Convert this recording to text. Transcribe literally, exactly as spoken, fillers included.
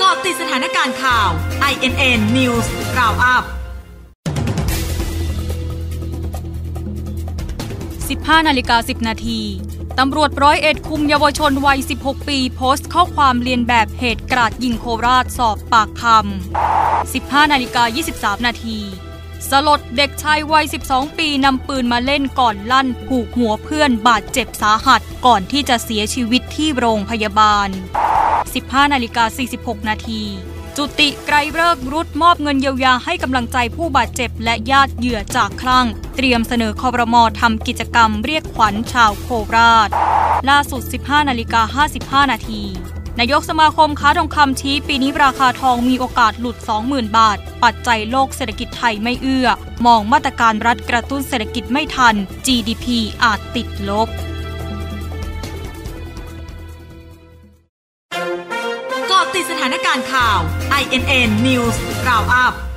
าะติดสถานการณ์ข่าว ไอ เอ็น เอ็น News Roundup สิบห้านาฬิกาสิบนาทีตำรวจร้อยเอ็ดคุมเยาวชนวัยสิบหกปีโพสต์ข้อความเลียนแบบเหตุกราดยิงโคราชสอบปากคำ สิบห้านาฬิกายี่สิบสามนาทีสลดเด็กชายวัยสิบสองปีนำปืนมาเล่นก่อนลั่นผูกหัวเพื่อนบาดเจ็บสาหัสก่อนที่จะเสียชีวิตที่โรงพยาบาล สิบห้านาฬิกาสี่สิบหกนาทีจุติไกรฤกษ์รุดมอบเงินเยียวยาให้กำลังใจผู้บาดเจ็บและญาติเหยื่อจากคลั่งเตรียมเสนอครม.ทำกิจกรรมเรียกขวัญชาวโคราชล่าสุด สิบห้านาฬิกาห้าสิบห้านาทีนายกสมาคมค้าทองคำชี้ปีนี้ราคาทองมีโอกาสหลุด สองหมื่น บาทปัจจัยโลกเศรษฐกิจไทยไม่เอื้อมองมาตรการรัฐกระตุ้นเศรษฐกิจไม่ทัน จี ดี พี อาจติดลบเกาะติดสถานการณ์ข่าว ไอ เอ็น เอ็น News Roundup